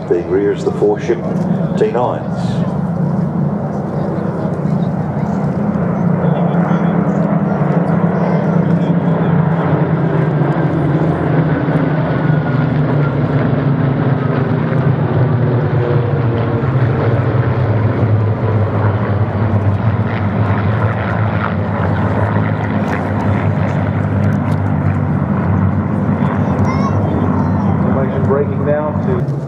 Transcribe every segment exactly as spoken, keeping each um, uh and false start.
being rear is the four ship T nines. Breaking down to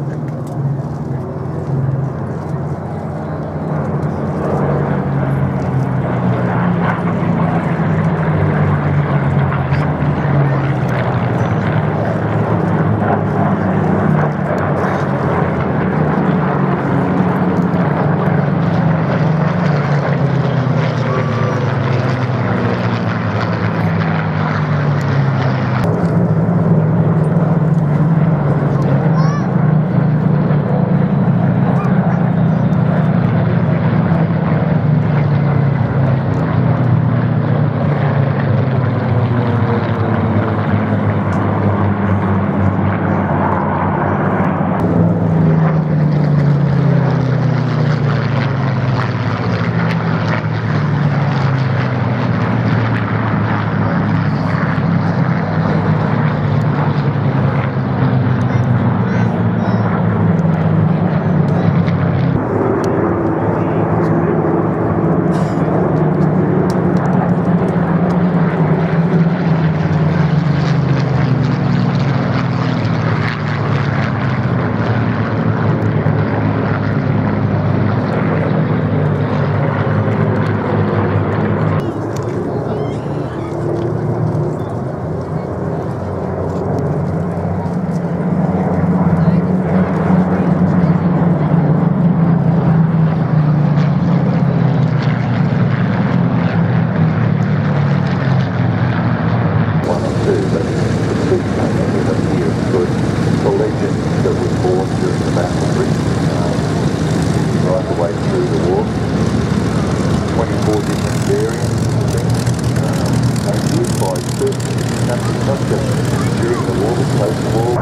during the war, post-war,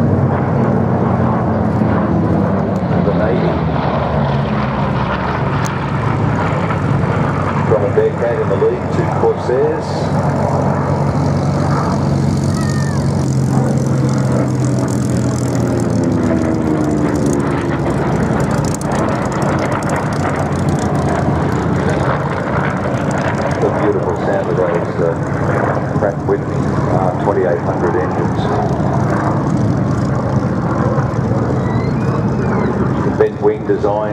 the Navy. From a Bearcat in the lead, two Corsairs. Pratt Whitney uh, twenty-eight hundred engines. The bent wing design.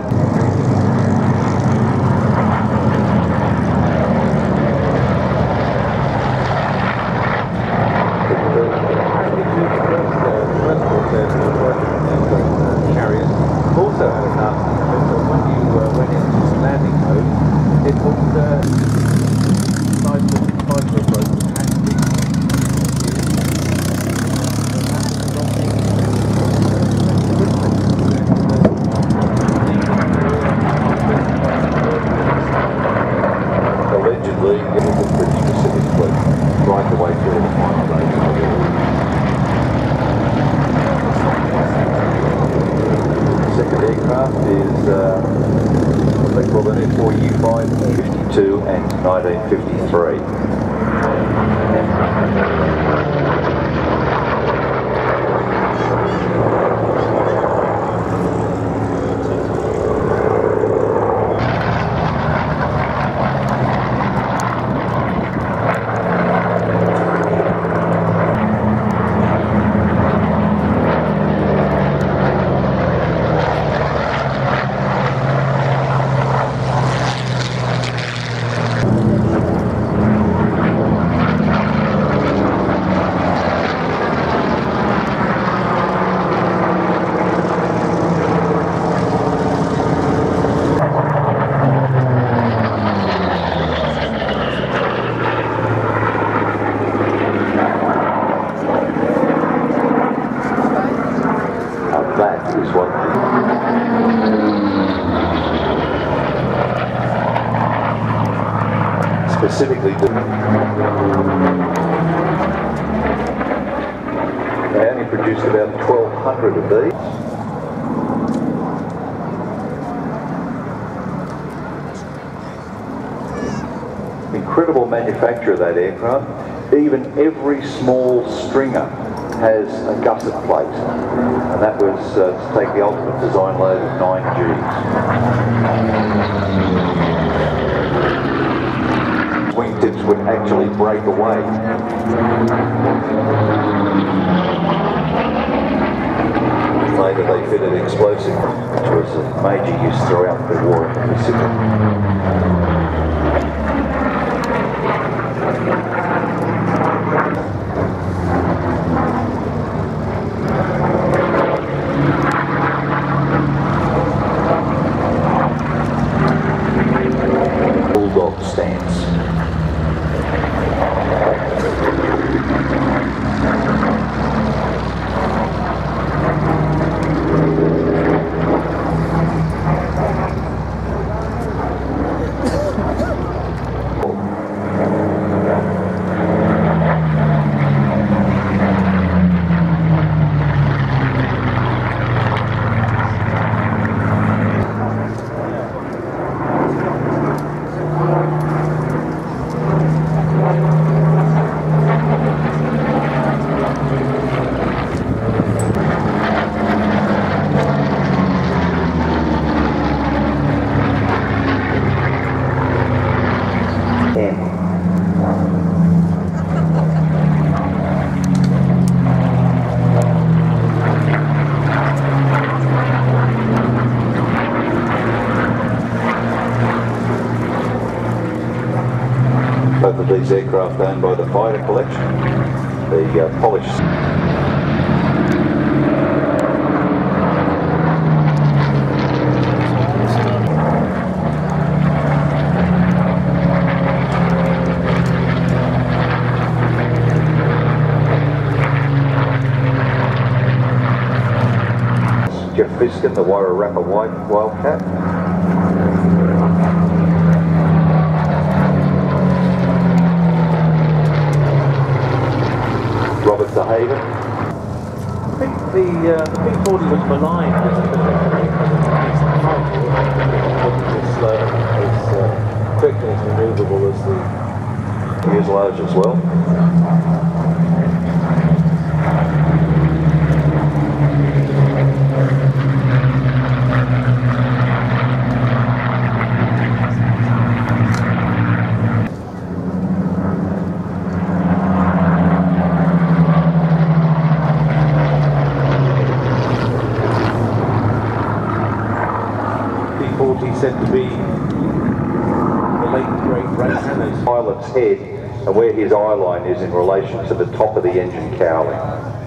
Carriers also had enough that when you uh, went into landing mode, it would uh, size of size of the rope. Allegedly, it was a pretty specific fleet right the way through the final days of the war. The second aircraft is uh, what they call the F four U five fifty-two and nineteen fifty-three. That is what specifically do. They only produced about twelve hundred of these. incredible manufacture of that aircraft. Even every small stringer has a gusset plate, and that was uh, to take the ultimate design load of nine Gs. Wingtips would actually break away. Later they fitted explosive, which was a major use throughout the war in the Pacific. Bulldog stance. Both of these aircraft owned by the Fighter Collection, the uh, polished. Jeff Fiskin, the Wairarapa Wildcat. Robert De Haven. I think the, uh, the P forty was maligned as a wasn't as, uh, as uh, quick and as manoeuvrable as the Fuselage as well. said to be the late great Ray Hannah's Pilot's head and where his eye line is in relation to the top of the engine cowling.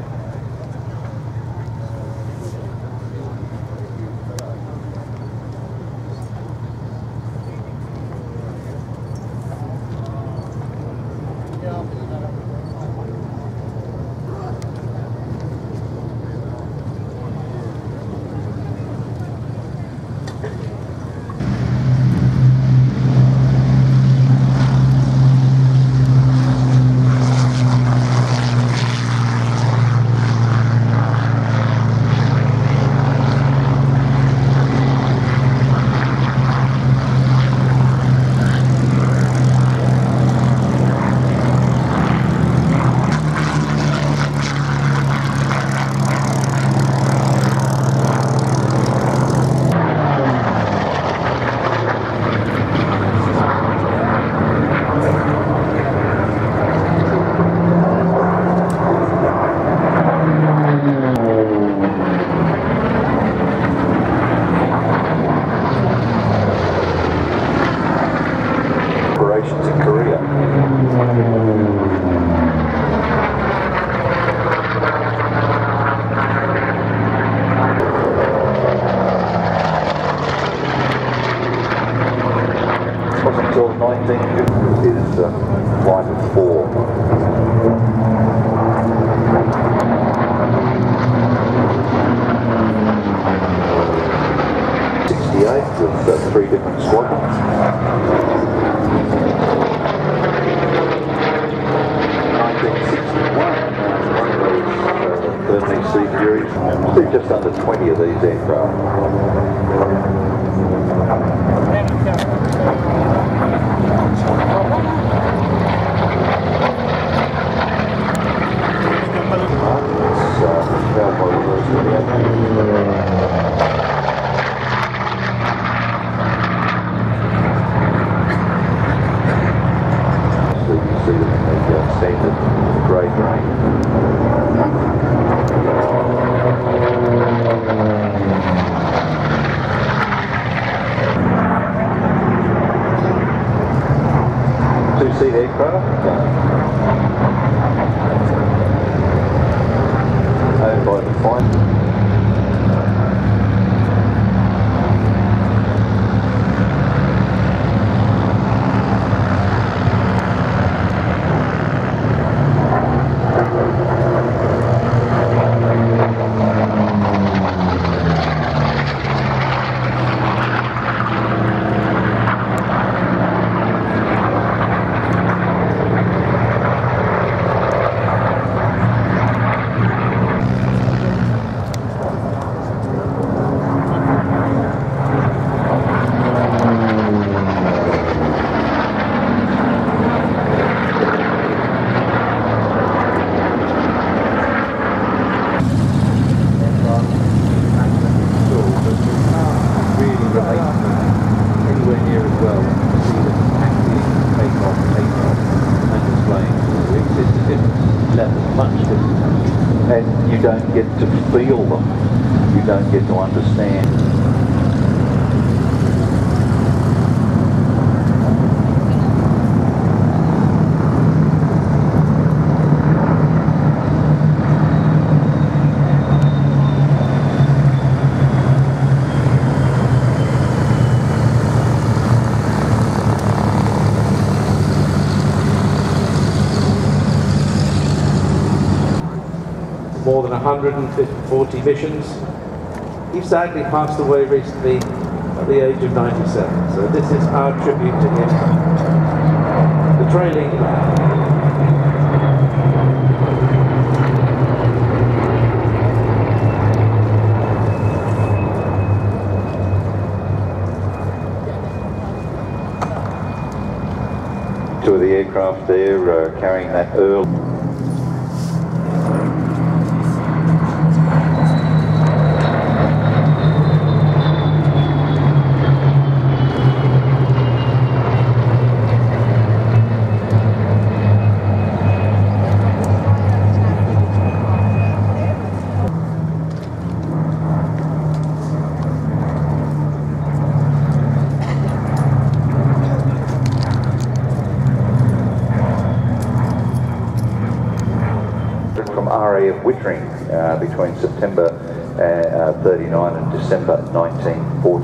Operations in Korea. It wasn't until nineteen fifty his uh, flight of four. sixty-eight with uh, three different squadrons. nineteen sixty-one, one of those uh, Burnley Sea Furies. Still just under twenty of these aircraft. aircraft, owned by the fine. And you don't get to feel them, you don't get to understand. More than one hundred forty missions. He sadly passed away recently at the age of ninety-seven, so this is our tribute to him. The trailing two of the aircraft there uh, carrying that Earl. From R A F Wittering uh, between September uh, thirty-nine and December nineteen forty.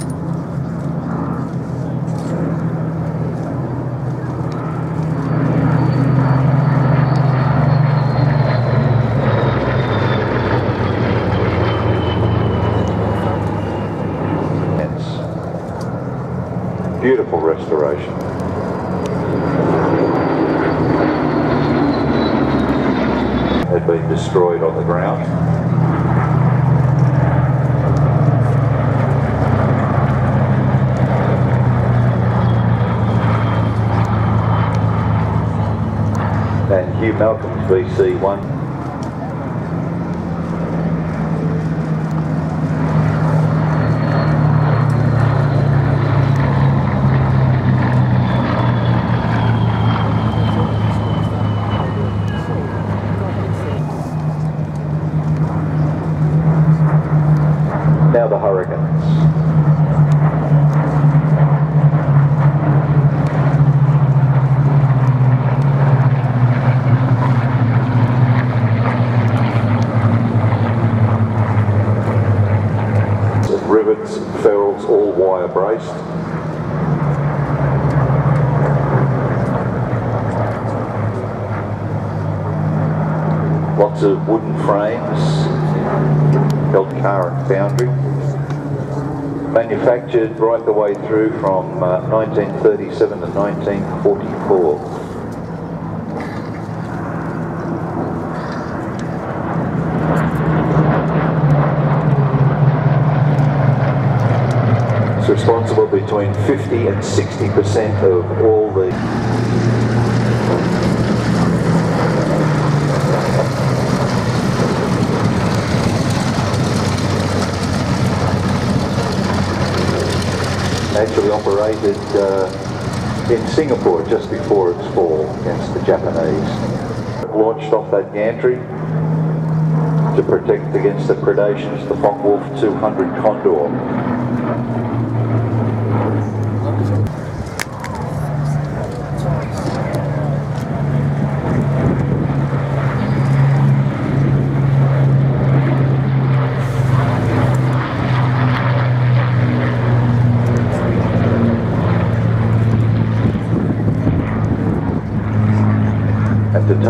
Beautiful restoration. Had been destroyed on the ground. And Hugh Malcolm's V C one. Now the Hurricanes. Rivets, ferrules, all wire braced. Lots of wooden frames, held car and foundry. Manufactured right the way through from uh, nineteen thirty-seven to nineteen forty-four. It's responsible between fifty and sixty percent of all the actually operated uh, in Singapore just before its fall against the Japanese. Launched off that gantry to protect against the predations, the Focke-Wulf two hundred Condor.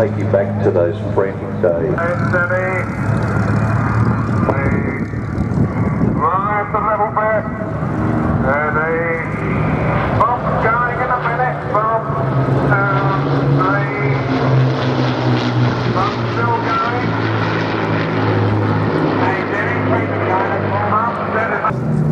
take you back to those frantic days. Steady. Right a little bit. Steady. Bump going in a minute. Bump. Two, three. Bump still going. Hey, steady. Bump steady.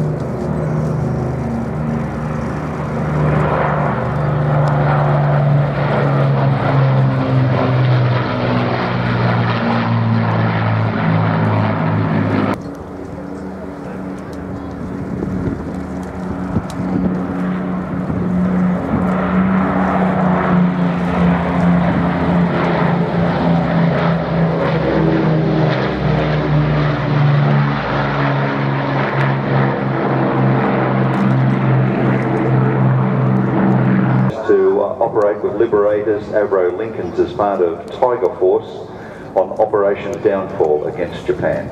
Operate with Liberators, Avro Lincolns as part of Tiger Force on Operation Downfall against Japan.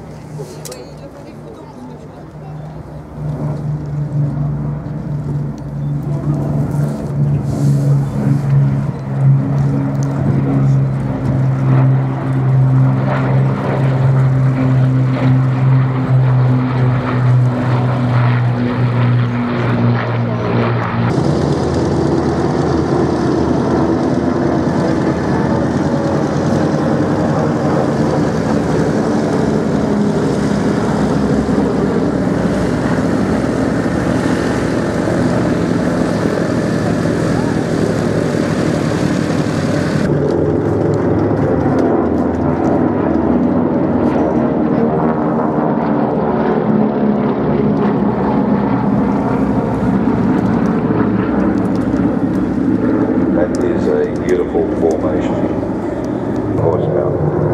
Beautiful formation, horsepower.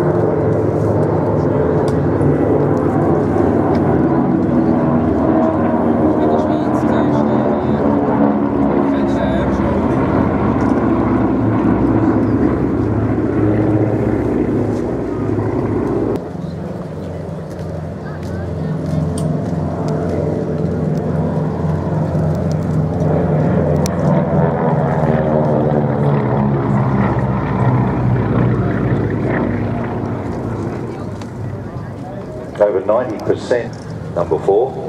Over ninety percent, number four.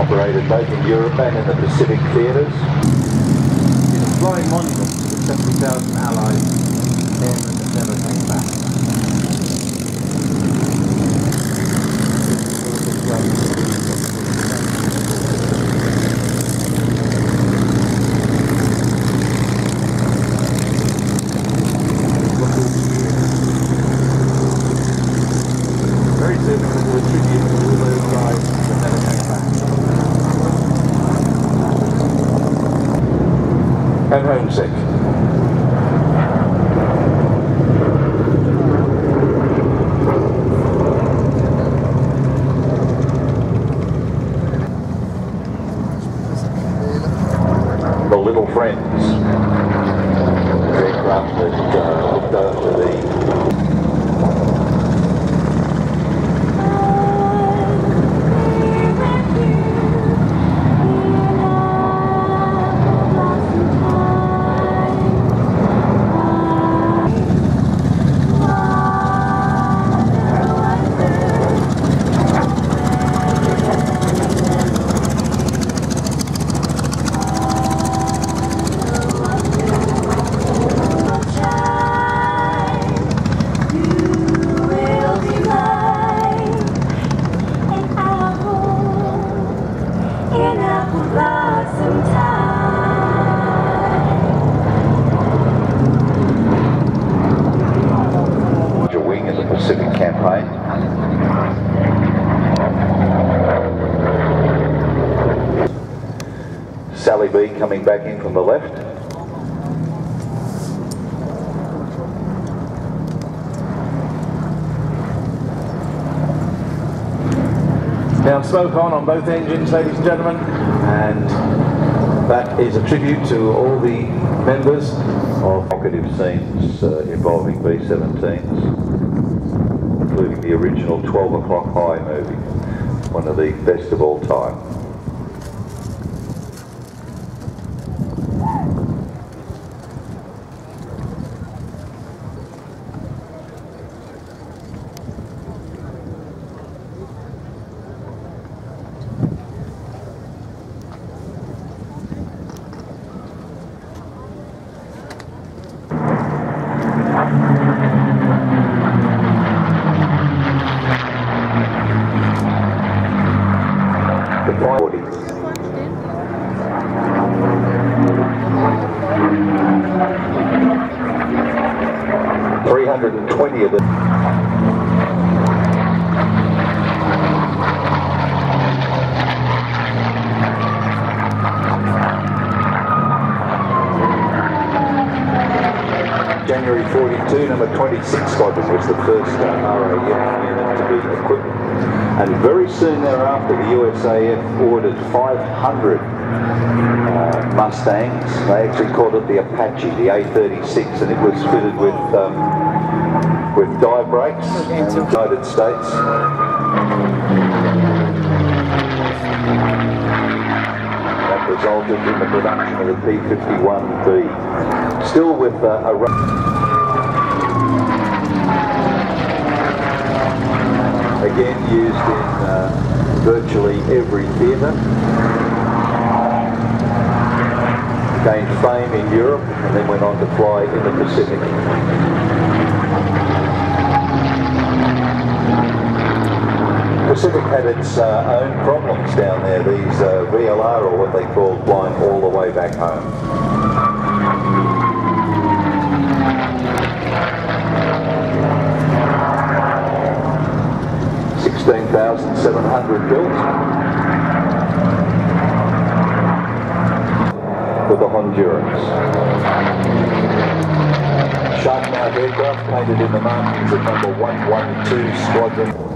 operated both in Europe and in the Pacific theatres. It's a flying monument to the seventy thousand Allied airmen that never came back. Very soon we're going to do a tribute to all those guys that never came back. And homesick. The Little Friends, aircraft that uh, looked after the wing in the Pacific campaign. Sally B coming back in from the left. Now smoke on on both engines, ladies and gentlemen, and that is a tribute to all the members of Provocative scenes uh, involving B seventeens, including the original twelve o'clock High movie, one of the best of all time. three hundred twenty of them. January forty-two, number twenty-six Squadron was the first uh, R A F unit to be equipped. And very soon thereafter, the U S A F ordered five hundred uh, Mustangs. They actually called it the Apache, the A thirty-six, and it was fitted with um, with dive brakes in the United States. That resulted in the production of the P fifty-one B. Still with uh, a again used in uh, virtually every theatre. Gained fame in Europe and then went on to fly in the Pacific. Pacific had its uh, own problems down there. These uh, V L R, or what they call flying all the way back home. sixteen thousand seven hundred built with the Hondurans. Shark mount aircraft painted in the markings of number one one two Squadron.